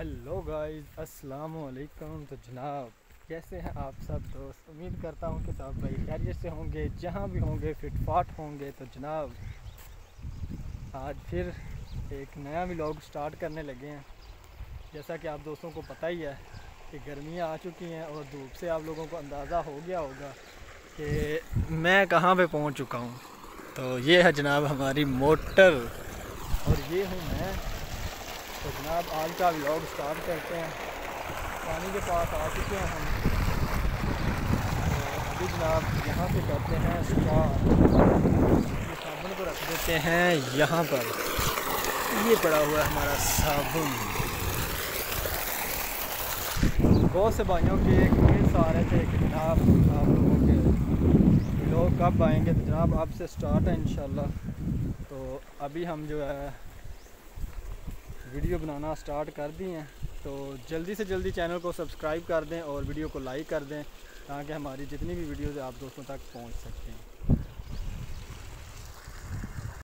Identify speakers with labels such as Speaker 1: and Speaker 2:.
Speaker 1: Hello guys, अस्सलाम वालेकुम। तो जनाब कैसे हैं आप सब दोस्त? उम्मीद करता हूं कि सब भाई खैरियत से होंगे, जहां भी होंगे फिटफाट होंगे। तो जनाब आज फिर एक नया व्लॉग स्टार्ट करने लगे हैं। जैसा कि आप दोस्तों को पता ही है कि गर्मियां आ चुकी हैं और धूप से आप लोगों को अंदाज़ा हो गया होगा कि मैं कहां पे पहुंच चुका हूं। तो ये है जनाब हमारी मोटर और ये हूँ मैं। तो जनाब आज का व्लॉग स्टार्ट करते हैं। पानी के पास आ चुके हैं हम। तो अभी जनाब यहाँ से करते हैं स्टार्ट। ये साबुन को रख देते हैं यहाँ पर। ये पड़ा हुआ है हमारा साबुन। बहुत से भाइयों के कमेंट्स आ रहे थे कि जनाब आप लोगों के व्लॉग कब आएंगे। तो जनाब अब से स्टार्ट है इंशाल्लाह। तो अभी हम जो है वीडियो बनाना स्टार्ट कर दिए हैं। तो जल्दी से जल्दी चैनल को सब्सक्राइब कर दें और वीडियो को लाइक कर दें ताकि हमारी जितनी भी वीडियोज़ आप दोस्तों तक पहुंच सकते हैं।